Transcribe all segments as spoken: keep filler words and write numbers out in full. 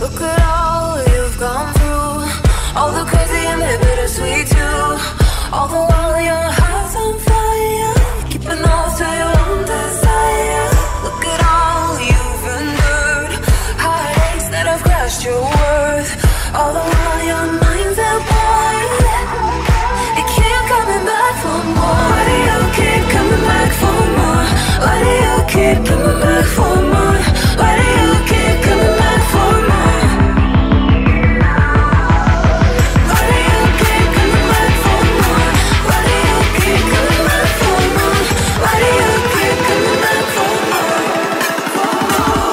Look at all you've gone through, all the crazy and the bittersweet too. All the while your heart's on fire, keeping off to your own desire. Look at all you've endured, heartaches that have crushed your worth. All the while your mind's at war, you keep coming back for more. Why do you keep coming back for more? Why do you keep coming back for more? Why do you keep coming back for more? Why do you keep coming back for more? Why do you keep coming back for more? Why do you keep coming back for more? For more.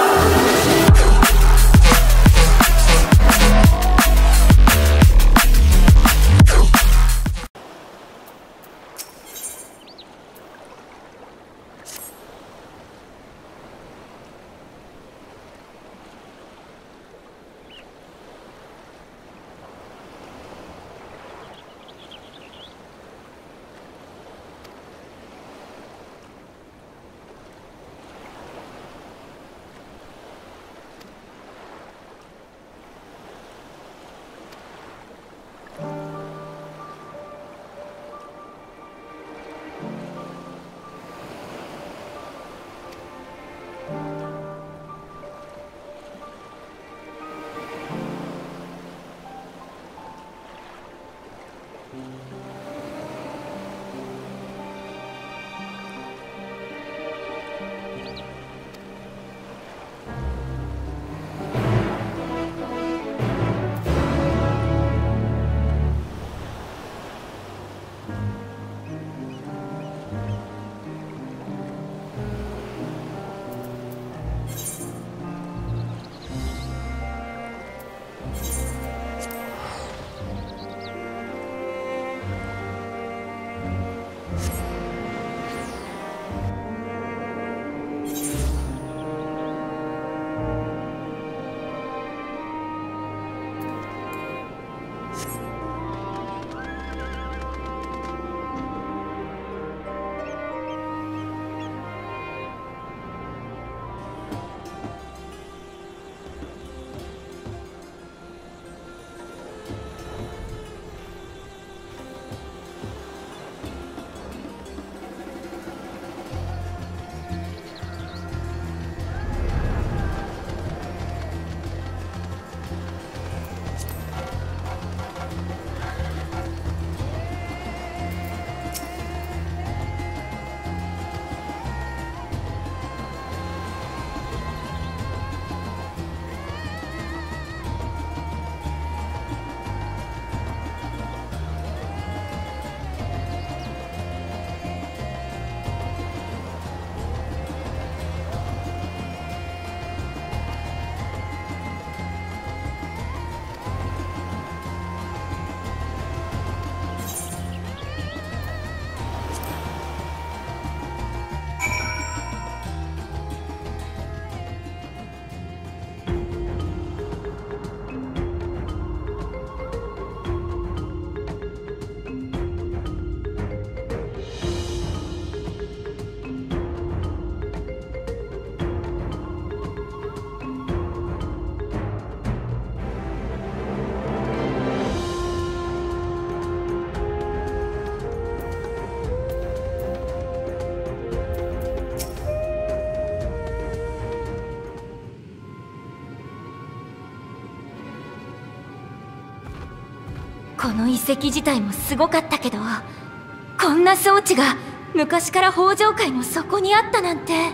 この遺跡自体もすごかったけど、こんな装置が昔から北条界の底にあったなんて。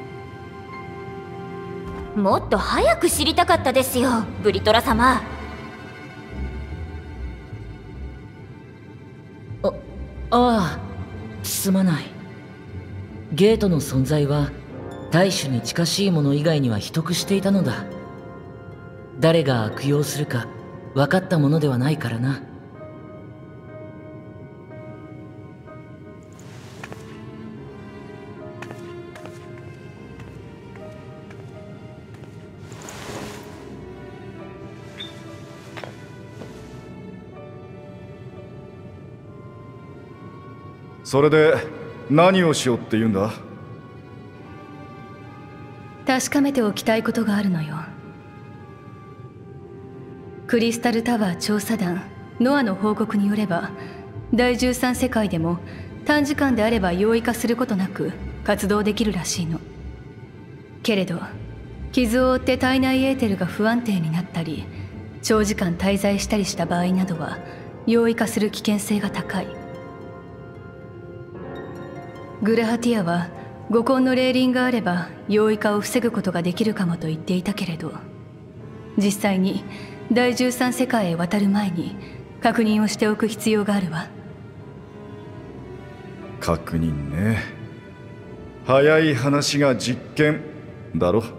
もっと早く知りたかったですよ、ブリトラ様。 あ、ああ、すまない。ゲートの存在は大種に近しいもの以外には秘匿していたのだ。誰が悪用するか分かったものではないからな。 それで何をしようって言うんだ？ 確かめておきたいことがあるのよ。 クリスタルタワー調査団ノアの報告によれば、第じゅうさん世界でも短時間であれば容易化することなく活動できるらしいの。けれど傷を負って体内エーテルが不安定になったり長時間滞在したりした場合などは容易化する危険性が高い。グラハティアは五根の霊輪があれば容易化を防ぐことができるかもと言っていたけれど、実際に第じゅうさん世界へ渡る前に確認をしておく必要があるわ。 確認ね。早い話が実験だろ。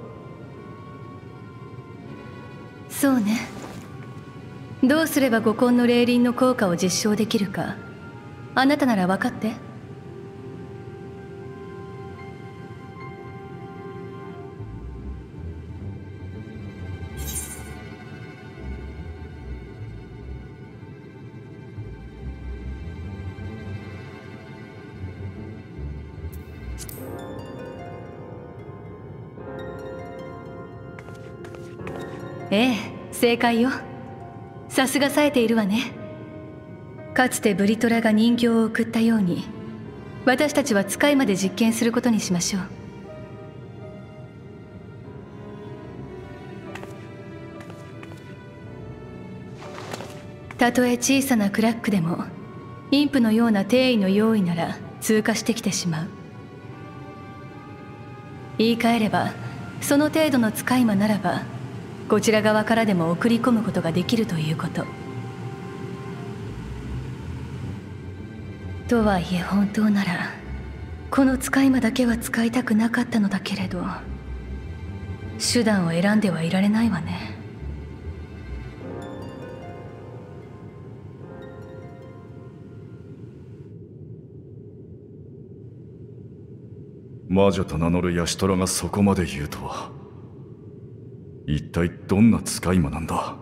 そうね。どうすれば五根の霊輪の効果を実証できるか、あなたなら分かって。ええ、正解よ。さすが冴えているわね。かつてブリトラが人形を送ったように、私たちは使いまで実験することにしましょう。たとえ小さなクラックでもインプのような定位の用意なら通過してきてしまう。言い換えれば、その程度の使い魔ならばこちら側からでも送り込むことができるということ。とはいえ本当ならこの使い魔だけは使いたくなかったのだけれど、手段を選んではいられないわね。 魔女と名乗るヤシトラがそこまで言うとは。一体どんな使い魔なんだ。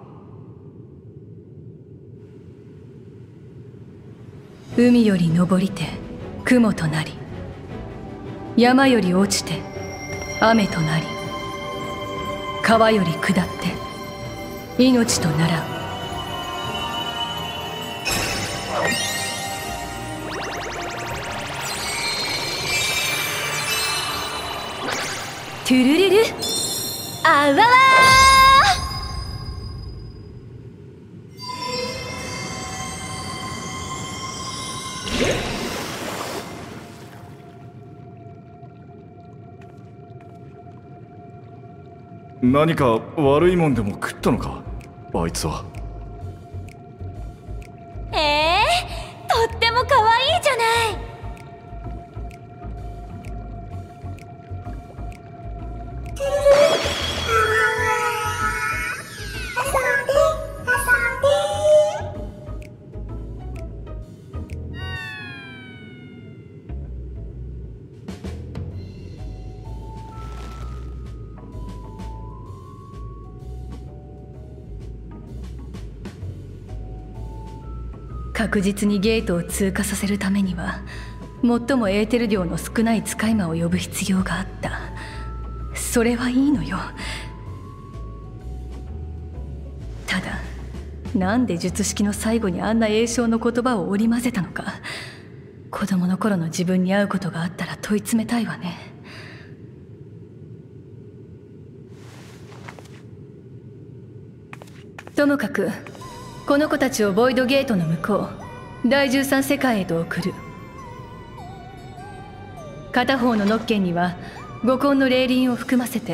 海より昇りて雲となり、山より落ちて雨となり、川より下って命とならん。トゥルルル、あわわー。何か悪いもんでも食ったのか、あいつは。 ええー、とっても可愛いじゃない。 確実にゲートを通過させるためには最もエーテル量の少ない使い魔を呼ぶ必要があった。それはいいのよ。ただなんで術式の最後にあんな詠唱の言葉を織り交ぜたのか、子供の頃の自分に会うことがあったら問い詰めたいわね。ともかくこの子たちをボイドゲートの向こうだいじゅうさん世界へと送る。片方のノッケンには五根の霊輪を含ませて、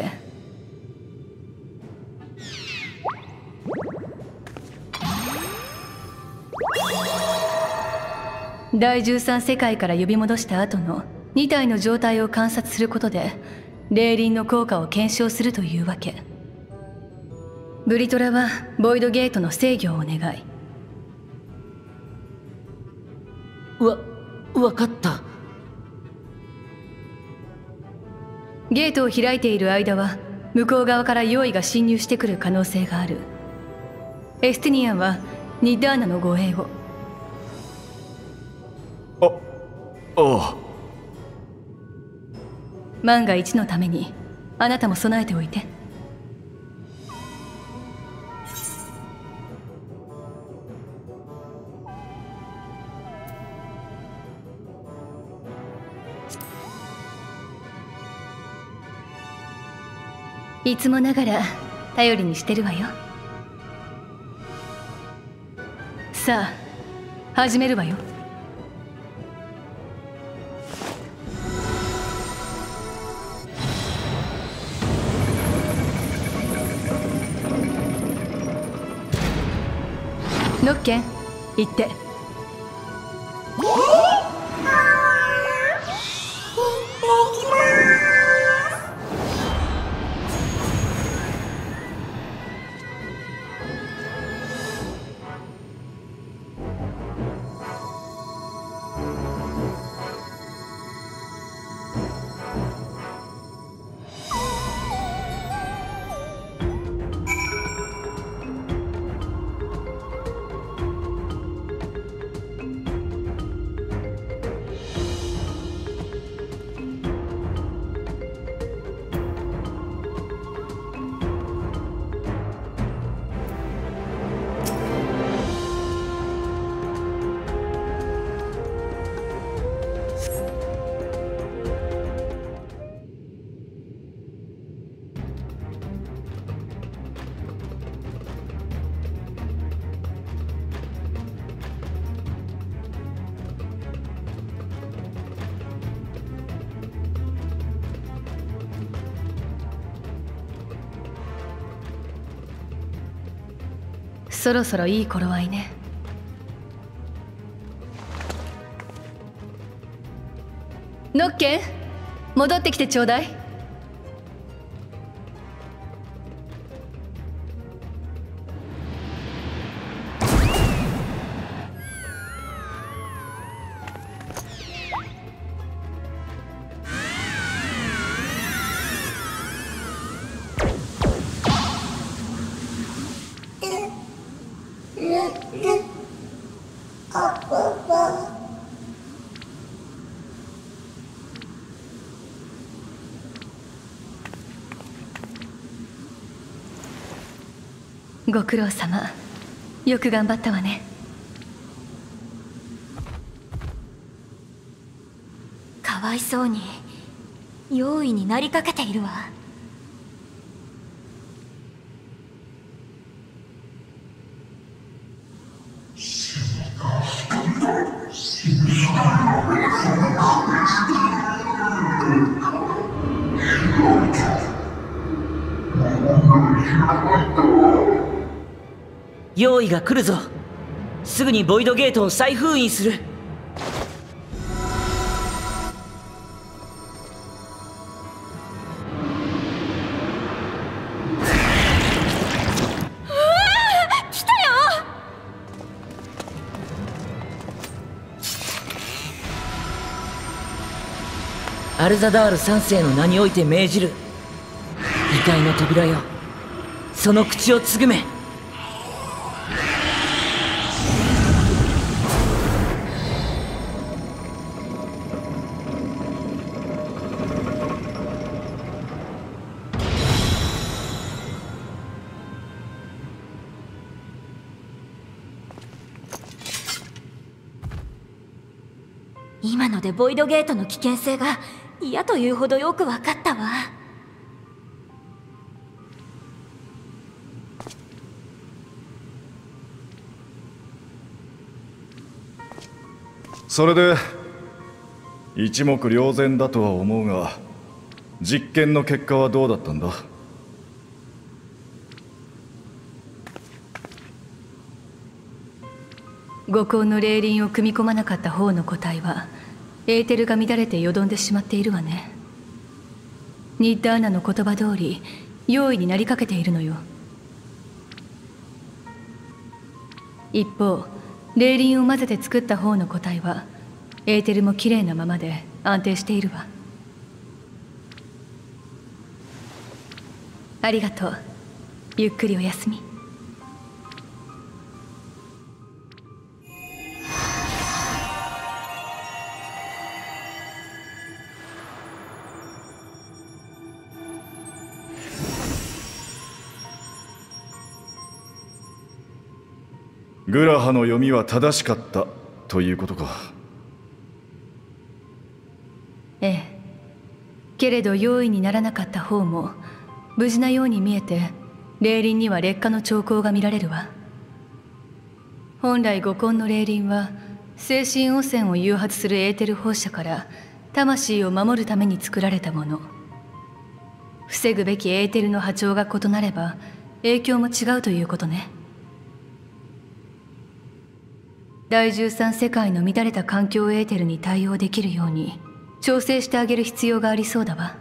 だいじゅうさん世界から呼び戻した後のに体の状態を観察することで霊輪の効果を検証するというわけ。ブリトラはボイドゲートの制御をお願い。 わ、わかった。 ゲートを開いている間は向こう側から用意が侵入してくる可能性がある。エスティニアンはニッダーナの護衛を。 あ、ああ。 万が一のためにあなたも備えておいて。 いつもながら頼りにしてるわよ。さあ始めるわよ。ノッケン行って。そろそろいい頃合いね。ノッケン戻ってきてちょうだい。ご苦労様。よく頑張ったわね。 かわいそうに用意になりかけているわ。 用意が来るぞ。すぐにボイドゲートを再封印する。 来たよ。 アルザダール三世の名において命じる。異界の扉よ、その口をつぐめ。 今のでボイドゲートの危険性が嫌というほどよく分かったわ。 それで一目瞭然だとは思うが、実験の結果はどうだったんだ？ 五光の霊輪を組み込まなかった方の個体はエーテルが乱れてよどんでしまっているわね。ニッダーナの言葉通り用意になりかけているのよ。一方霊輪を混ぜて作った方の個体はエーテルもきれいなままで安定しているわ。ありがとう。ゆっくりお休み。 グラハの読みは正しかったということか。 ええ。けれど用意にならなかった方も無事なように見えて、霊輪には劣化の兆候が見られるわ。本来五根の霊輪は精神汚染を誘発するエーテル放射から魂を守るために作られたもの。防ぐべきエーテルの波長が異なれば影響も違うということね。第十三世界の乱れた環境エーテルに対応できるように調整してあげる必要がありそうだわ。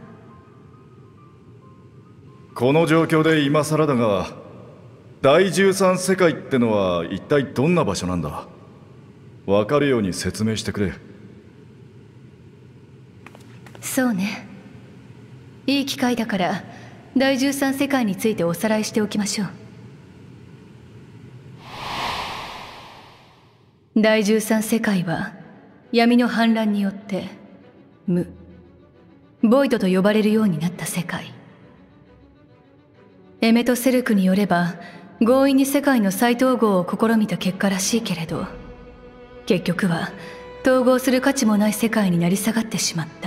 この状況で今更だが、第十三世界ってのは一体どんな場所なんだ？分かるように説明してくれ。 そうね、いい機会だから第十三世界についておさらいしておきましょう。第十三世界は闇の反乱によって無ボイドと呼ばれるようになった世界。エメトセルクによれば強引に世界の再統合を試みた結果らしいけれど、結局は統合する価値もない世界になり下がってしまった。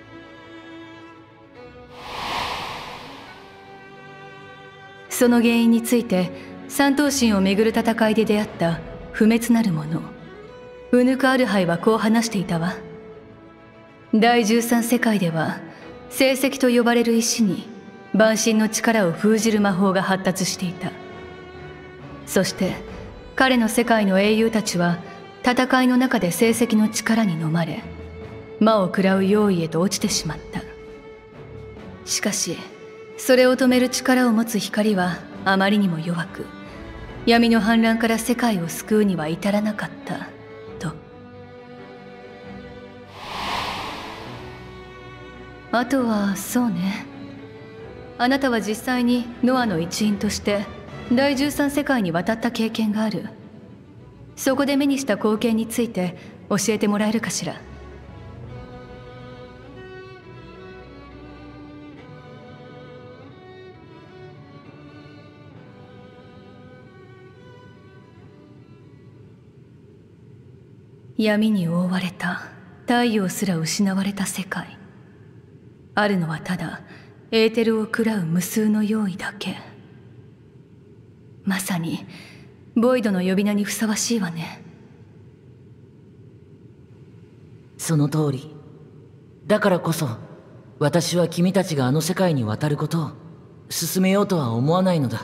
その原因について三頭身をめぐる戦いで出会った不滅なる者ウヌク・アルハイはこう話していたわ。第十三世界では聖石と呼ばれる石に万神の力を封じる魔法が発達していた。そして彼の世界の英雄たちは戦いの中で聖石の力に飲まれ魔を食らう用意へと落ちてしまった。しかしそれを止める力を持つ光はあまりにも弱く、闇の反乱から世界を救うには至らなかったと。あとはそうね、あなたは実際にノアの一員として第十三世界に渡った経験がある。そこで目にした光景について教えてもらえるかしら。闇に覆われた太陽すら失われた世界。あるのはただエーテルを食らう無数の用意だけ。まさにボイドの呼び名にふさわしいわね。 その通り。だからこそ私は君たちがあの世界に渡ることを進めようとは思わないのだ。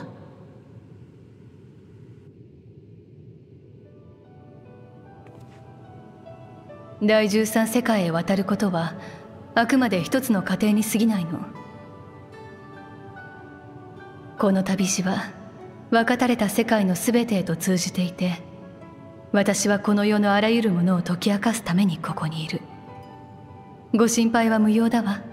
第十三世界へ渡ることはあくまで一つの過程に過ぎないの。この旅路は分かたれた世界の全てへと通じていて、私はこの世のあらゆるものを解き明かすためにここにいる。ご心配は無用だわ。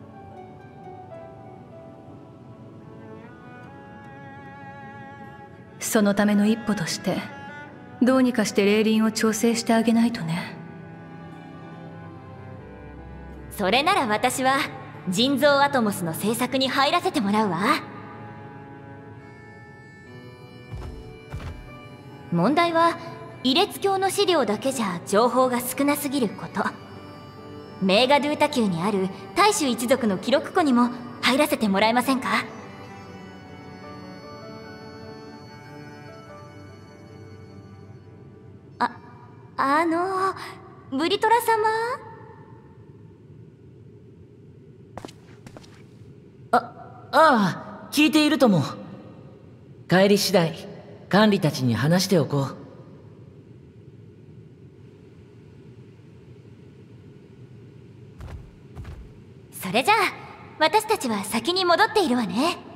そのための一歩としてどうにかして霊輪を調整してあげないとね。 それなら私は人造アトモスの制作に入らせてもらうわ。問題はイレツ教の資料だけじゃ情報が少なすぎること。メーガドゥータ宮にある大衆一族の記録庫にも入らせてもらえませんか？あ、あのブリトラ様。 ああ、聞いているとも。帰り次第管理たちに話しておこう。 それじゃあ私たちは先に戻っているわね。